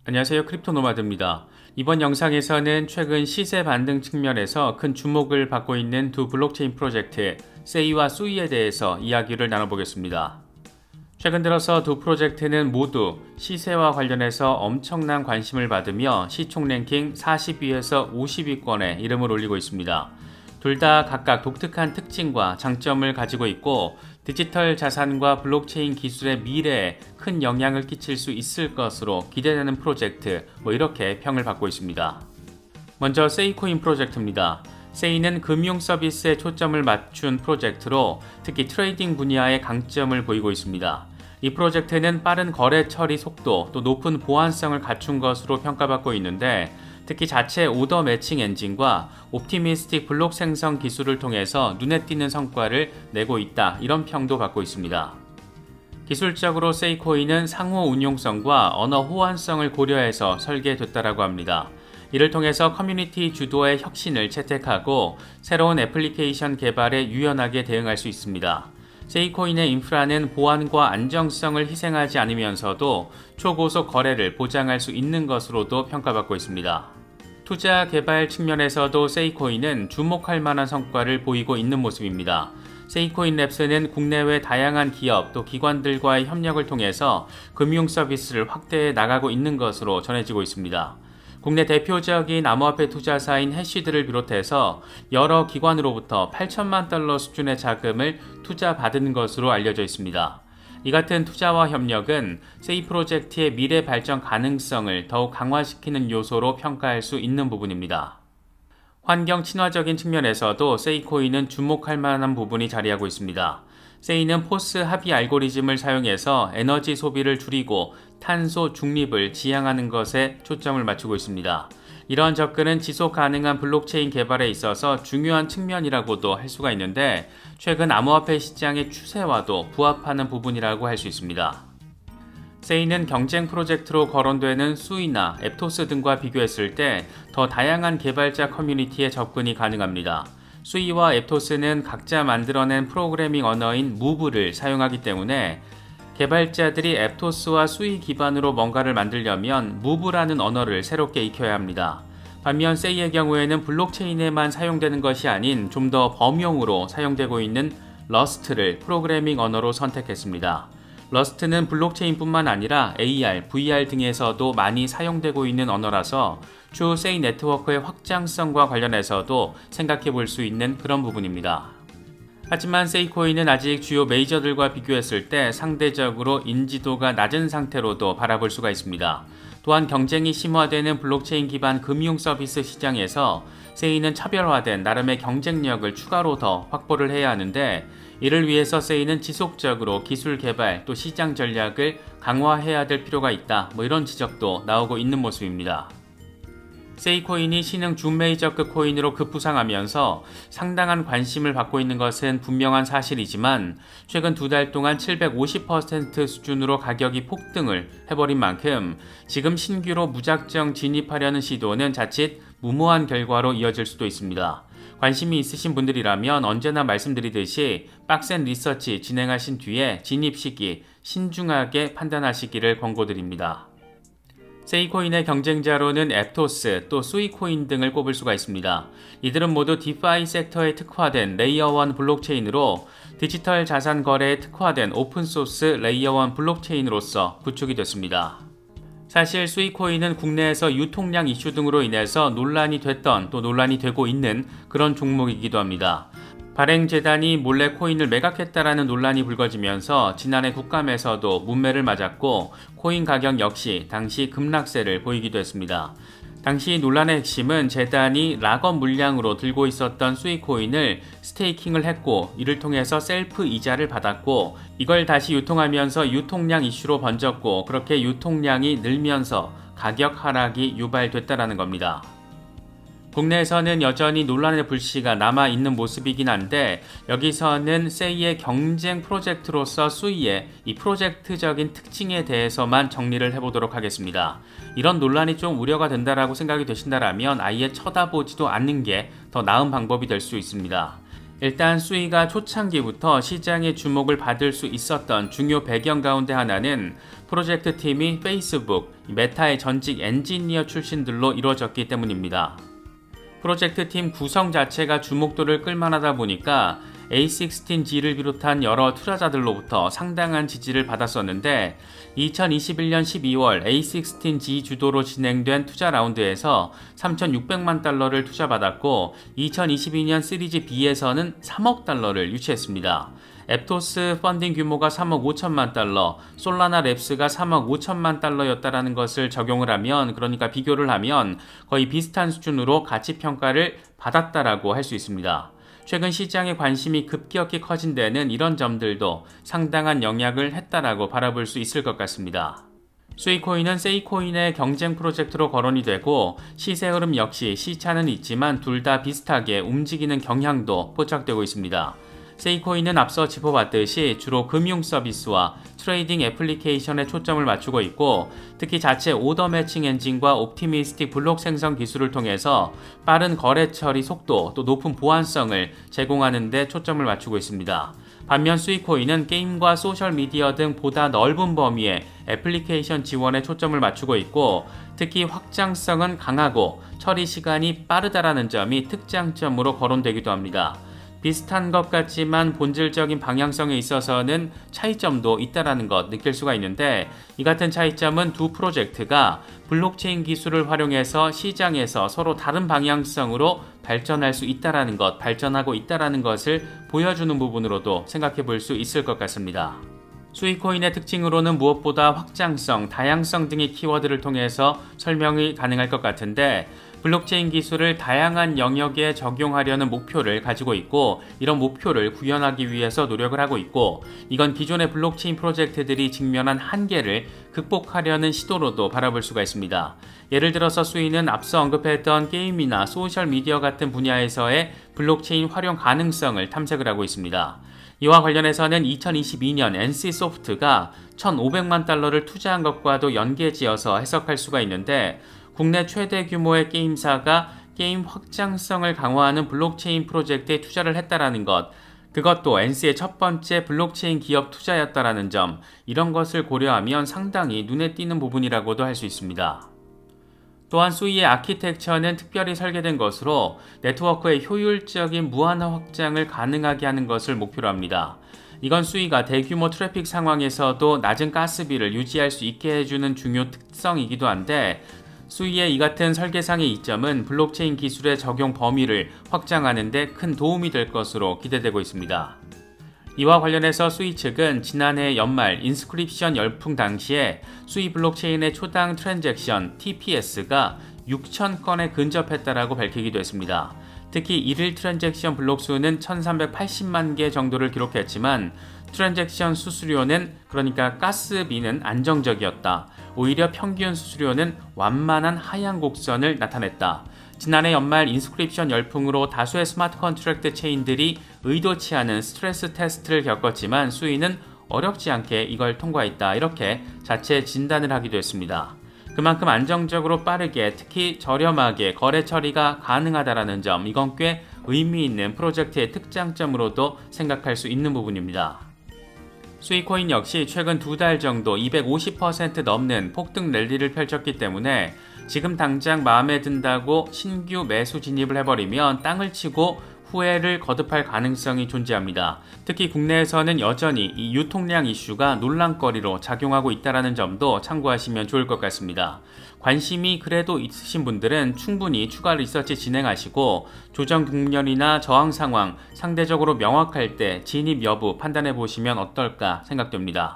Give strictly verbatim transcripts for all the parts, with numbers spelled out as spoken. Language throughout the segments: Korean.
안녕하세요. 크립토노마드입니다. 이번 영상에서는 최근 시세 반등 측면에서 큰 주목을 받고 있는 두 블록체인 프로젝트 세이와 수이에 대해서 이야기를 나눠보겠습니다. 최근 들어서 두 프로젝트는 모두 시세와 관련해서 엄청난 관심을 받으며 시총 랭킹 사십 위에서 오십 위권에 이름을 올리고 있습니다. 둘 다 각각 독특한 특징과 장점을 가지고 있고 디지털 자산과 블록체인 기술의 미래에 큰 영향을 끼칠 수 있을 것으로 기대되는 프로젝트, 뭐 이렇게 평을 받고 있습니다. 먼저 세이코인 프로젝트입니다. 세이는 금융 서비스에 초점을 맞춘 프로젝트로 특히 트레이딩 분야의 강점을 보이고 있습니다. 이 프로젝트는 빠른 거래 처리 속도, 또 높은 보안성을 갖춘 것으로 평가받고 있는데 특히 자체 오더 매칭 엔진과 옵티미스틱 블록 생성 기술을 통해서 눈에 띄는 성과를 내고 있다, 이런 평도 받고 있습니다. 기술적으로 세이코인은 상호 운용성과 언어 호환성을 고려해서 설계됐다고 합니다. 이를 통해서 커뮤니티 주도의 혁신을 채택하고 새로운 애플리케이션 개발에 유연하게 대응할 수 있습니다. 세이코인의 인프라는 보안과 안정성을 희생하지 않으면서도 초고속 거래를 보장할 수 있는 것으로도 평가받고 있습니다. 투자 개발 측면에서도 세이코인은 주목할 만한 성과를 보이고 있는 모습입니다. 세이코인 랩스는 국내외 다양한 기업 또 기관들과의 협력을 통해서 금융 서비스를 확대해 나가고 있는 것으로 전해지고 있습니다. 국내 대표적인 암호화폐 투자사인 해시드를 비롯해서 여러 기관으로부터 팔천만 달러 수준의 자금을 투자받은 것으로 알려져 있습니다. 이 같은 투자와 협력은 세이 프로젝트의 미래 발전 가능성을 더욱 강화시키는 요소로 평가할 수 있는 부분입니다. 환경 친화적인 측면에서도 세이코인은 주목할 만한 부분이 자리하고 있습니다. 세이는 포스 합의 알고리즘을 사용해서 에너지 소비를 줄이고 탄소 중립을 지향하는 것에 초점을 맞추고 있습니다. 이러한 접근은 지속 가능한 블록체인 개발에 있어서 중요한 측면이라고도 할 수가 있는데 최근 암호화폐 시장의 추세와도 부합하는 부분이라고 할 수 있습니다. 세이는 경쟁 프로젝트로 거론되는 수이나 앱토스 등과 비교했을 때 더 다양한 개발자 커뮤니티에 접근이 가능합니다. 수이와 앱토스는 각자 만들어낸 프로그래밍 언어인 무브를 사용하기 때문에 개발자들이 앱토스와 수이 기반으로 뭔가를 만들려면 무브라는 언어를 새롭게 익혀야 합니다. 반면 세이의 경우에는 블록체인에만 사용되는 것이 아닌 좀 더 범용으로 사용되고 있는 러스트를 프로그래밍 언어로 선택했습니다. 러스트는 블록체인뿐만 아니라 에이알, 브이알 등에서도 많이 사용되고 있는 언어라서 추후 세이 네트워크의 확장성과 관련해서도 생각해 볼 수 있는 그런 부분입니다. 하지만 세이코인은 아직 주요 메이저들과 비교했을 때 상대적으로 인지도가 낮은 상태로도 바라볼 수가 있습니다. 또한 경쟁이 심화되는 블록체인 기반 금융 서비스 시장에서 세이는 차별화된 나름의 경쟁력을 추가로 더 확보를 해야 하는데 이를 위해서 세이는 지속적으로 기술 개발 또 시장 전략을 강화해야 될 필요가 있다, 뭐 이런 지적도 나오고 있는 모습입니다. 세이코인이 신흥 준메이저급 코인으로 급부상하면서 상당한 관심을 받고 있는 것은 분명한 사실이지만 최근 두 달 동안 칠백오십 퍼센트 수준으로 가격이 폭등을 해버린 만큼 지금 신규로 무작정 진입하려는 시도는 자칫 무모한 결과로 이어질 수도 있습니다. 관심이 있으신 분들이라면 언제나 말씀드리듯이 빡센 리서치 진행하신 뒤에 진입 시기 신중하게 판단하시기를 권고드립니다. 세이코인의 경쟁자로는 앱토스, 또 수이코인 등을 꼽을 수가 있습니다. 이들은 모두 디파이 섹터에 특화된 레이어 일 블록체인으로 디지털 자산 거래에 특화된 오픈소스 레이어 일 블록체인으로서 구축이 됐습니다. 사실 수이코인은 국내에서 유통량 이슈 등으로 인해서 논란이 됐던 또 논란이 되고 있는 그런 종목이기도 합니다. 발행재단이 몰래 코인을 매각했다라는 논란이 불거지면서 지난해 국감에서도 문매를 맞았고 코인 가격 역시 당시 급락세를 보이기도 했습니다. 당시 논란의 핵심은 재단이 락업 물량으로 들고 있었던 수이코인을 스테이킹을 했고 이를 통해서 셀프 이자를 받았고 이걸 다시 유통하면서 유통량 이슈로 번졌고 그렇게 유통량이 늘면서 가격 하락이 유발됐다라는 겁니다. 국내에서는 여전히 논란의 불씨가 남아있는 모습이긴 한데 여기서는 세이의 경쟁 프로젝트로서 수이의 이 프로젝트적인 특징에 대해서만 정리를 해보도록 하겠습니다. 이런 논란이 좀 우려가 된다라고 생각이 되신다라면 아예 쳐다보지도 않는 게 더 나은 방법이 될 수 있습니다. 일단 수이가 초창기부터 시장의 주목을 받을 수 있었던 중요 배경 가운데 하나는 프로젝트 팀이 페이스북, 메타의 전직 엔지니어 출신들로 이루어졌기 때문입니다. 프로젝트 팀 구성 자체가 주목도를 끌만하다 보니까 에이 십육 지를 비롯한 여러 투자자들로부터 상당한 지지를 받았었는데 이천이십일년 십이월 에이 십육 지 주도로 진행된 투자 라운드에서 삼천육백만 달러를 투자받았고 이천이십이년 시리즈 B에서는 삼억 달러를 유치했습니다. 앱토스 펀딩 규모가 삼억 오천만 달러, 솔라나 랩스가 삼억 오천만 달러였다라는 것을 적용을 하면, 그러니까 비교를 하면 거의 비슷한 수준으로 가치평가를 받았다라고 할 수 있습니다. 최근 시장의 관심이 급격히 커진 데는 이런 점들도 상당한 영향을 했다라고 바라볼 수 있을 것 같습니다. 수이코인은 세이코인의 경쟁 프로젝트로 거론이 되고 시세 흐름 역시 시차는 있지만 둘 다 비슷하게 움직이는 경향도 포착되고 있습니다. 세이코인은 앞서 짚어봤듯이 주로 금융 서비스와 트레이딩 애플리케이션에 초점을 맞추고 있고 특히 자체 오더 매칭 엔진과 옵티미스틱 블록 생성 기술을 통해서 빠른 거래 처리 속도 또 높은 보안성을 제공하는 데 초점을 맞추고 있습니다. 반면 수이코인은 게임과 소셜미디어 등 보다 넓은 범위의 애플리케이션 지원에 초점을 맞추고 있고 특히 확장성은 강하고 처리 시간이 빠르다라는 점이 특장점으로 거론되기도 합니다. 비슷한 것 같지만 본질적인 방향성에 있어서는 차이점도 있다는 것 느낄 수가 있는데 이 같은 차이점은 두 프로젝트가 블록체인 기술을 활용해서 시장에서 서로 다른 방향성으로 발전할 수 있다는 것, 발전하고 있다는 것을 보여주는 부분으로도 생각해 볼 수 있을 것 같습니다. 수이코인의 특징으로는 무엇보다 확장성, 다양성 등의 키워드를 통해서 설명이 가능할 것 같은데 블록체인 기술을 다양한 영역에 적용하려는 목표를 가지고 있고 이런 목표를 구현하기 위해서 노력을 하고 있고 이건 기존의 블록체인 프로젝트들이 직면한 한계를 극복하려는 시도로도 바라볼 수가 있습니다. 예를 들어서 수이는 앞서 언급했던 게임이나 소셜미디어 같은 분야에서의 블록체인 활용 가능성을 탐색을 하고 있습니다. 이와 관련해서는 이천이십이년 엔씨소프트가 천오백만 달러를 투자한 것과도 연계지어서 해석할 수가 있는데 국내 최대 규모의 게임사가 게임 확장성을 강화하는 블록체인 프로젝트에 투자를 했다라는 것, 그것도 엔씨의 첫 번째 블록체인 기업 투자였다라는 점, 이런 것을 고려하면 상당히 눈에 띄는 부분이라고도 할 수 있습니다. 또한 수이의 아키텍처는 특별히 설계된 것으로 네트워크의 효율적인 무한화 확장을 가능하게 하는 것을 목표로 합니다. 이건 수이가 대규모 트래픽 상황에서도 낮은 가스비를 유지할 수 있게 해주는 중요 특성이기도 한데 수이의 이 같은 설계상의 이점은 블록체인 기술의 적용 범위를 확장하는 데 큰 도움이 될 것으로 기대되고 있습니다. 이와 관련해서 수이 측은 지난해 연말 인스크립션 열풍 당시에 수이 블록체인의 초당 트랜잭션 티피에스가 육천 건에 근접했다라고 밝히기도 했습니다. 특히 일일 트랜잭션 블록 수는 천삼백팔십만 개 정도를 기록했지만 트랜잭션 수수료는, 그러니까 가스비는 안정적이었다. 오히려 평균 수수료는 완만한 하향 곡선을 나타냈다. 지난해 연말 인스크립션 열풍으로 다수의 스마트 컨트랙트 체인들이 의도치 않은 스트레스 테스트를 겪었지만 수이는 어렵지 않게 이걸 통과했다. 이렇게 자체 진단을 하기도 했습니다. 그만큼 안정적으로 빠르게 특히 저렴하게 거래 처리가 가능하다는 점, 이건 꽤 의미 있는 프로젝트의 특장점으로도 생각할 수 있는 부분입니다. 수이코인 역시 최근 두 달 정도 이백오십 퍼센트 넘는 폭등 랠리를 펼쳤기 때문에 지금 당장 마음에 든다고 신규 매수 진입을 해버리면 땅을 치고 후회를 거듭할 가능성이 존재합니다. 특히 국내에서는 여전히 이 유통량 이슈가 논란거리로 작용하고 있다는 점도 참고하시면 좋을 것 같습니다. 관심이 그래도 있으신 분들은 충분히 추가 리서치 진행하시고 조정 국면이나 저항 상황 상대적으로 명확할 때 진입 여부 판단해 보시면 어떨까 생각됩니다.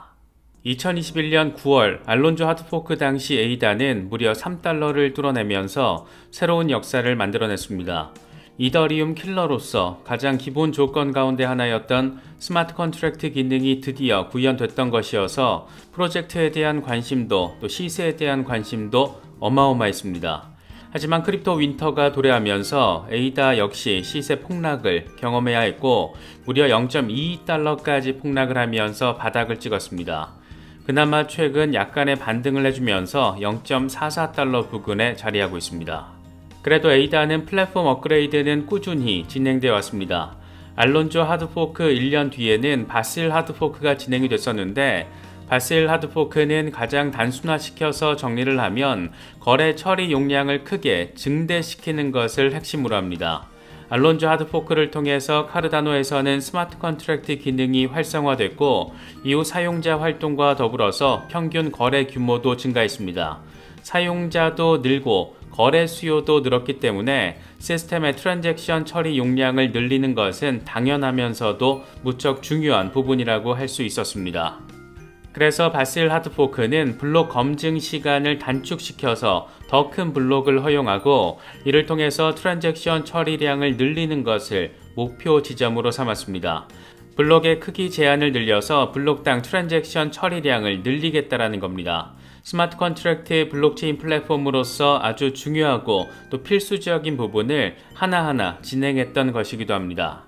이천이십일년 구월 알론조 하드포크 당시 에이다는 무려 삼 달러를 뚫어내면서 새로운 역사를 만들어냈습니다. 이더리움 킬러로서 가장 기본 조건 가운데 하나였던 스마트 컨트랙트 기능이 드디어 구현됐던 것이어서 프로젝트에 대한 관심도 또 시세에 대한 관심도 어마어마했습니다. 하지만 크립토 윈터가 도래하면서 에이다 역시 시세 폭락을 경험해야 했고 무려 영 점 이이 달러까지 폭락을 하면서 바닥을 찍었습니다. 그나마 최근 약간의 반등을 해주면서 영 점 사사 달러 부근에 자리하고 있습니다. 그래도 에이다는 플랫폼 업그레이드는 꾸준히 진행되어 왔습니다. 알론조 하드포크 일 년 뒤에는 바실 하드포크가 진행이 됐었는데 바실 하드포크는 가장 단순화시켜서 정리를 하면 거래 처리 용량을 크게 증대시키는 것을 핵심으로 합니다. 알론조 하드포크를 통해서 카르다노에서는 스마트 컨트랙트 기능이 활성화됐고 이후 사용자 활동과 더불어서 평균 거래 규모도 증가했습니다. 사용자도 늘고 거래 수요도 늘었기 때문에 시스템의 트랜잭션 처리 용량을 늘리는 것은 당연하면서도 무척 중요한 부분이라고 할 수 있었습니다. 그래서 바실 하드포크는 블록 검증 시간을 단축시켜서 더 큰 블록을 허용하고 이를 통해서 트랜잭션 처리량을 늘리는 것을 목표 지점으로 삼았습니다. 블록의 크기 제한을 늘려서 블록당 트랜잭션 처리량을 늘리겠다라는 겁니다. 스마트 컨트랙트 블록체인 플랫폼으로서 아주 중요하고 또 필수적인 부분을 하나하나 진행했던 것이기도 합니다.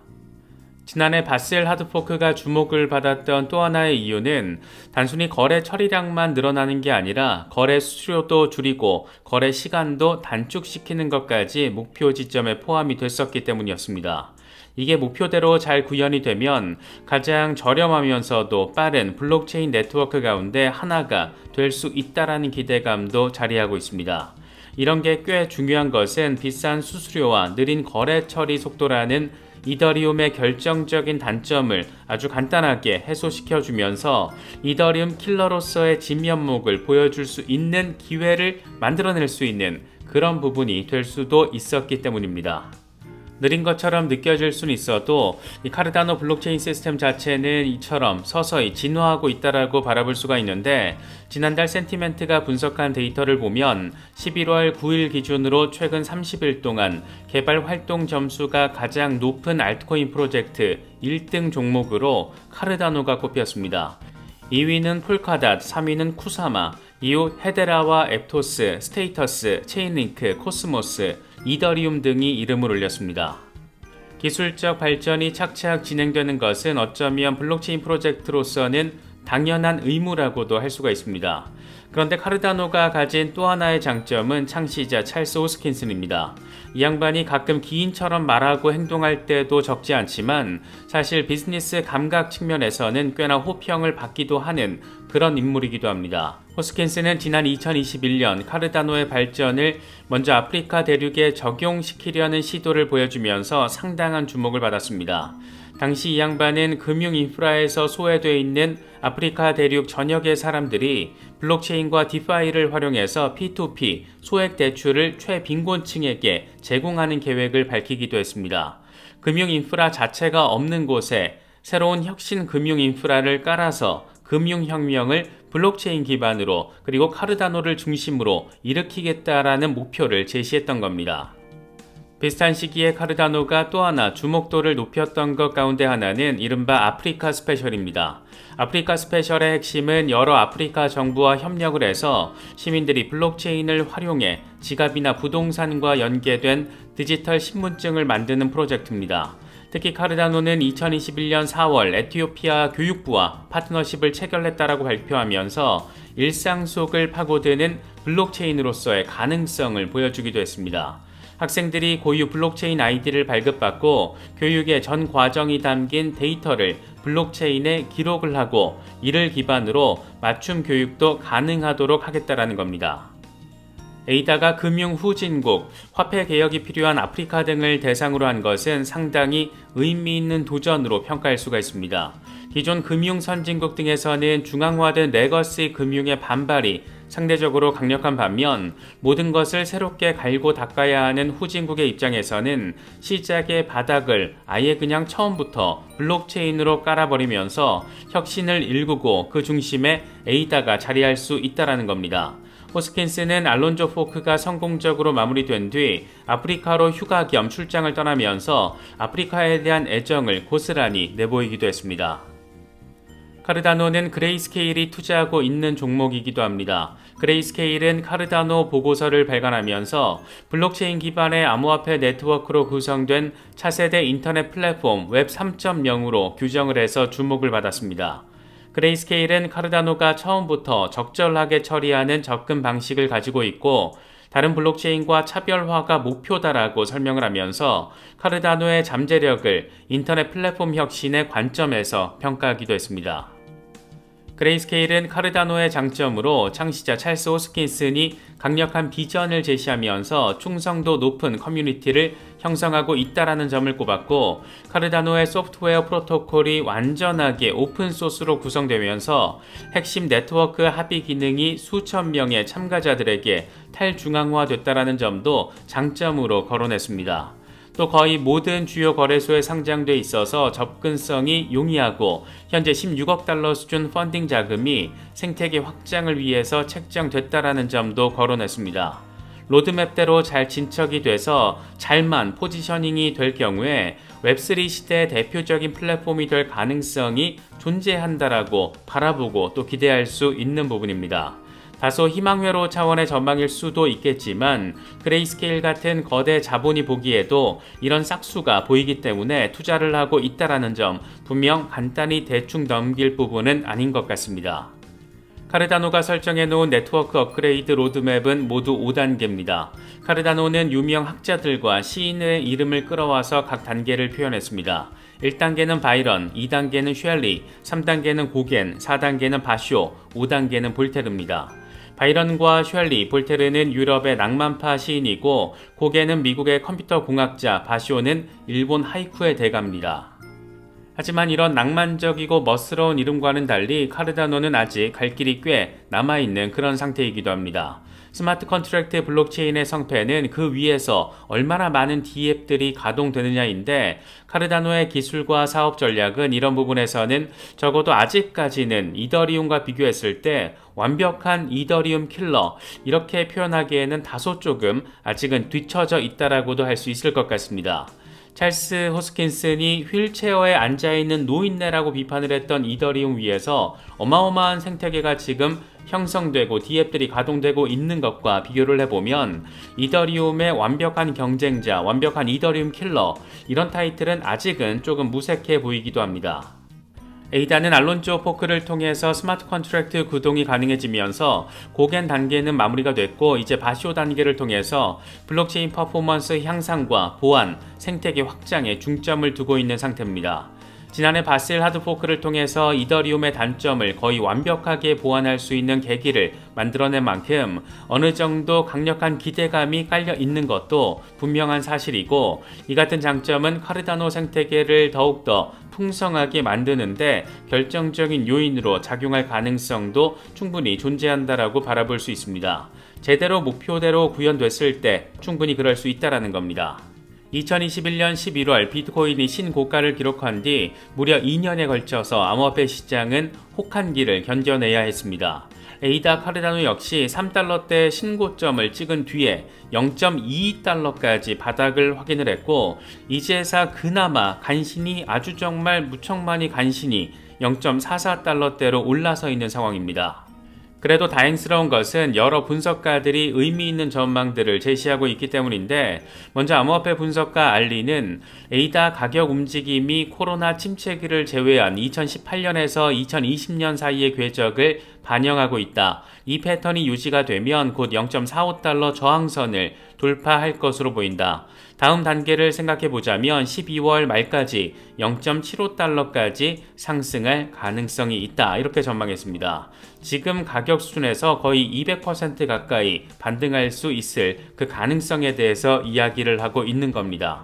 지난해 바실 하드포크가 주목을 받았던 또 하나의 이유는 단순히 거래 처리량만 늘어나는 게 아니라 거래 수수료도 줄이고 거래 시간도 단축시키는 것까지 목표 지점에 포함이 됐었기 때문이었습니다. 이게 목표대로 잘 구현이 되면 가장 저렴하면서도 빠른 블록체인 네트워크 가운데 하나가 될 수 있다라는 기대감도 자리하고 있습니다. 이런 게 꽤 중요한 것은 비싼 수수료와 느린 거래 처리 속도라는 이더리움의 결정적인 단점을 아주 간단하게 해소시켜주면서 이더리움 킬러로서의 진면목을 보여줄 수 있는 기회를 만들어낼 수 있는 그런 부분이 될 수도 있었기 때문입니다. 느린 것처럼 느껴질 수는 있어도 이 카르다노 블록체인 시스템 자체는 이처럼 서서히 진화하고 있다라고 바라볼 수가 있는데 지난달 센티멘트가 분석한 데이터를 보면 십일월 구일 기준으로 최근 삼십 일 동안 개발 활동 점수가 가장 높은 알트코인 프로젝트 일 등 종목으로 카르다노가 꼽혔습니다. 이 위는 폴카닷, 삼 위는 쿠사마, 이후 헤데라와 앱토스, 스테이터스, 체인링크, 코스모스, 이더리움 등이 이름을 올렸습니다. 기술적 발전이 착착 진행되는 것은 어쩌면 블록체인 프로젝트로서는 당연한 의무라고도 할 수가 있습니다. 그런데 카르다노가 가진 또 하나의 장점은 창시자 찰스 호스킨슨입니다. 이 양반이 가끔 기인처럼 말하고 행동할 때도 적지 않지만 사실 비즈니스 감각 측면에서는 꽤나 호평을 받기도 하는 그런 인물이기도 합니다. 호스킨슨은 지난 이천이십일 년 카르다노의 발전을 먼저 아프리카 대륙에 적용시키려는 시도를 보여주면서 상당한 주목을 받았습니다. 당시 이 양반은 금융 인프라에서 소외되어 있는 아프리카 대륙 전역의 사람들이 블록체인과 디파이를 활용해서 피 투 피 소액 대출을 최빈곤층에게 제공하는 계획을 밝히기도 했습니다. 금융 인프라 자체가 없는 곳에 새로운 혁신 금융 인프라를 깔아서 금융혁명을 블록체인 기반으로 그리고 카르다노를 중심으로 일으키겠다라는 목표를 제시했던 겁니다. 비슷한 시기에 카르다노가 또 하나 주목도를 높였던 것 가운데 하나는 이른바 아프리카 스페셜입니다. 아프리카 스페셜의 핵심은 여러 아프리카 정부와 협력을 해서 시민들이 블록체인을 활용해 지갑이나 부동산과 연계된 디지털 신분증을 만드는 프로젝트입니다. 특히 카르다노는 이천이십일 년 사월 에티오피아 교육부와 파트너십을 체결했다라고 발표하면서 일상 속을 파고드는 블록체인으로서의 가능성을 보여주기도 했습니다. 학생들이 고유 블록체인 아이디를 발급받고 교육의 전 과정이 담긴 데이터를 블록체인에 기록을 하고 이를 기반으로 맞춤 교육도 가능하도록 하겠다라는 겁니다. 에이다가 금융 후진국, 화폐 개혁이 필요한 아프리카 등을 대상으로 한 것은 상당히 의미 있는 도전으로 평가할 수가 있습니다. 기존 금융 선진국 등에서는 중앙화된 레거시 금융의 반발이 상대적으로 강력한 반면 모든 것을 새롭게 갈고 닦아야 하는 후진국의 입장에서는 시작의 바닥을 아예 그냥 처음부터 블록체인으로 깔아버리면서 혁신을 일구고 그 중심에 에이다가 자리할 수 있다는 겁니다. 호스킨스는 알론조 포크가 성공적으로 마무리된 뒤 아프리카로 휴가 겸 출장을 떠나면서 아프리카에 대한 애정을 고스란히 내보이기도 했습니다. 카르다노는 그레이스케일이 투자하고 있는 종목이기도 합니다. 그레이스케일은 카르다노 보고서를 발간하면서 블록체인 기반의 암호화폐 네트워크로 구성된 차세대 인터넷 플랫폼 웹 삼 점 영으로 규정을 해서 주목을 받았습니다. 그레이스케일은 카르다노가 처음부터 적절하게 처리하는 접근 방식을 가지고 있고 다른 블록체인과 차별화가 목표다라고 설명을 하면서 카르다노의 잠재력을 인터넷 플랫폼 혁신의 관점에서 평가하기도 했습니다. 그레이스케일은 카르다노의 장점으로 창시자 찰스 호스킨슨이 강력한 비전을 제시하면서 충성도 높은 커뮤니티를 형성하고 있다는 점을 꼽았고, 카르다노의 소프트웨어 프로토콜이 완전하게 오픈소스로 구성되면서 핵심 네트워크 합의 기능이 수천 명의 참가자들에게 탈중앙화됐다는 점도 장점으로 거론했습니다. 또 거의 모든 주요 거래소에 상장돼 있어서 접근성이 용이하고 현재 십육억 달러 수준 펀딩 자금이 생태계 확장을 위해서 책정됐다는 점도 거론했습니다. 로드맵대로 잘 진척이 돼서 잘만 포지셔닝이 될 경우에 웹쓰리 시대의 대표적인 플랫폼이 될 가능성이 존재한다라고 바라보고 또 기대할 수 있는 부분입니다. 다소 희망회로 차원의 전망일 수도 있겠지만 그레이스케일 같은 거대 자본이 보기에도 이런 싹수가 보이기 때문에 투자를 하고 있다는 점 분명 간단히 대충 넘길 부분은 아닌 것 같습니다. 카르다노가 설정해 놓은 네트워크 업그레이드 로드맵은 모두 오 단계입니다. 카르다노는 유명 학자들과 시인의 이름을 끌어와서 각 단계를 표현했습니다. 일 단계는 바이런, 이 단계는 쉘리, 삼 단계는 고겐, 사 단계는 바쇼, 오 단계는 볼테르입니다. 바이런과 쉘리, 볼테르는 유럽의 낭만파 시인이고 고겐은 미국의 컴퓨터 공학자, 바쇼는 일본 하이쿠의 대가입니다. 하지만 이런 낭만적이고 멋스러운 이름과는 달리 카르다노는 아직 갈 길이 꽤 남아있는 그런 상태이기도 합니다. 스마트 컨트랙트 블록체인의 성패는 그 위에서 얼마나 많은 디앱들이 가동되느냐인데, 카르다노의 기술과 사업 전략은 이런 부분에서는 적어도 아직까지는 이더리움과 비교했을 때 완벽한 이더리움 킬러, 이렇게 표현하기에는 다소 조금 아직은 뒤처져 있다라고도 할 수 있을 것 같습니다. 찰스 호스킨슨이 휠체어에 앉아있는 노인네라고 비판을 했던 이더리움 위에서 어마어마한 생태계가 지금 형성되고 디앱들이 가동되고 있는 것과 비교를 해보면 이더리움의 완벽한 경쟁자, 완벽한 이더리움 킬러, 이런 타이틀은 아직은 조금 무색해 보이기도 합니다. 에이다는 알론조 포크를 통해서 스마트 컨트랙트 구동이 가능해지면서 고겐 단계는 마무리가 됐고, 이제 바쇼 단계를 통해서 블록체인 퍼포먼스 향상과 보안, 생태계 확장에 중점을 두고 있는 상태입니다. 지난해 바셀 하드포크를 통해서 이더리움의 단점을 거의 완벽하게 보완할 수 있는 계기를 만들어낸 만큼 어느 정도 강력한 기대감이 깔려 있는 것도 분명한 사실이고, 이 같은 장점은 카르다노 생태계를 더욱더 풍성하게 만드는데 결정적인 요인으로 작용할 가능성도 충분히 존재한다라고 바라볼 수 있습니다. 제대로 목표대로 구현됐을 때 충분히 그럴 수 있다는 겁니다. 이천이십일 년 십일월 비트코인이 신고가를 기록한 뒤 무려 이 년에 걸쳐서 암호화폐 시장은 혹한기를 견뎌내야 했습니다. 에이다 카르다노 역시 삼 달러대 신고점을 찍은 뒤에 영 점 이이 달러까지 바닥을 확인을 했고, 이제서 그나마 간신히, 아주 정말 무척 많이 간신히 영 점 사사 달러대로 올라서 있는 상황입니다. 그래도 다행스러운 것은 여러 분석가들이 의미 있는 전망들을 제시하고 있기 때문인데, 먼저 암호화폐 분석가 알리는 에이다 가격 움직임이 코로나 침체기를 제외한 이천십팔 년에서 이천이십 년 사이의 궤적을 반영하고 있다. 이 패턴이 유지가 되면 곧 영 점 사오 달러 저항선을 돌파할 것으로 보인다. 다음 단계를 생각해보자면 십이월 말까지 영 점 칠오 달러까지 상승할 가능성이 있다, 이렇게 전망했습니다. 지금 가격 수준에서 거의 이백 퍼센트 가까이 반등할 수 있을 그 가능성에 대해서 이야기를 하고 있는 겁니다.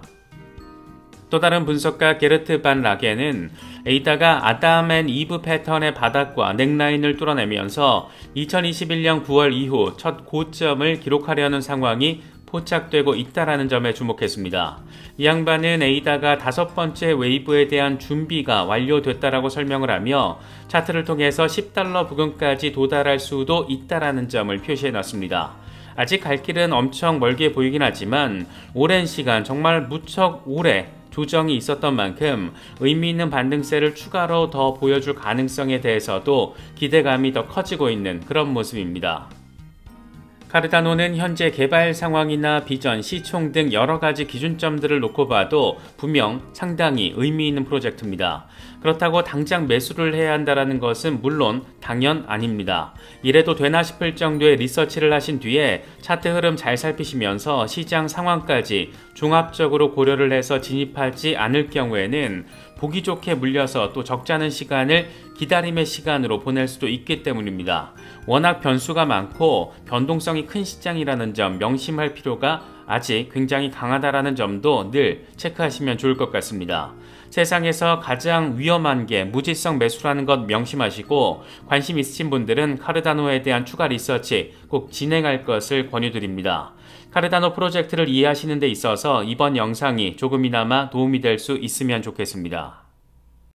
또 다른 분석가 게르트 반 라게는 에이다가 아담 앤 이브 패턴의 바닥과 넥라인을 뚫어내면서 이천이십일 년 구월 이후 첫 고점을 기록하려는 상황이 포착되고 있다는 점에 주목했습니다. 이 양반은 에이다가 다섯 번째 웨이브에 대한 준비가 완료됐다라고 설명을 하며 차트를 통해서 십 달러 부근까지 도달할 수도 있다는 점을 표시해 놨습니다. 아직 갈 길은 엄청 멀게 보이긴 하지만 오랜 시간, 정말 무척 오래 조정이 있었던 만큼 의미 있는 반등세를 추가로 더 보여줄 가능성에 대해서도 기대감이 더 커지고 있는 그런 모습입니다. 카르다노는 현재 개발 상황이나 비전, 시총 등 여러 가지 기준점들을 놓고 봐도 분명 상당히 의미 있는 프로젝트입니다. 그렇다고 당장 매수를 해야 한다는 것은 물론 당연 아닙니다. 이래도 되나 싶을 정도의 리서치를 하신 뒤에 차트 흐름 잘 살피시면서 시장 상황까지 종합적으로 고려를 해서 진입하지 않을 경우에는 보기 좋게 물려서 또 적잖은 시간을 기다림의 시간으로 보낼 수도 있기 때문입니다. 워낙 변수가 많고 변동성이 큰 시장이라는 점 명심할 필요가 아직 굉장히 강하다라는 점도 늘 체크하시면 좋을 것 같습니다. 세상에서 가장 위험한 게 무지성 매수라는 것 명심하시고 관심 있으신 분들은 카르다노에 대한 추가 리서치 꼭 진행할 것을 권유드립니다. 카르다노 프로젝트를 이해하시는 데 있어서 이번 영상이 조금이나마 도움이 될 수 있으면 좋겠습니다.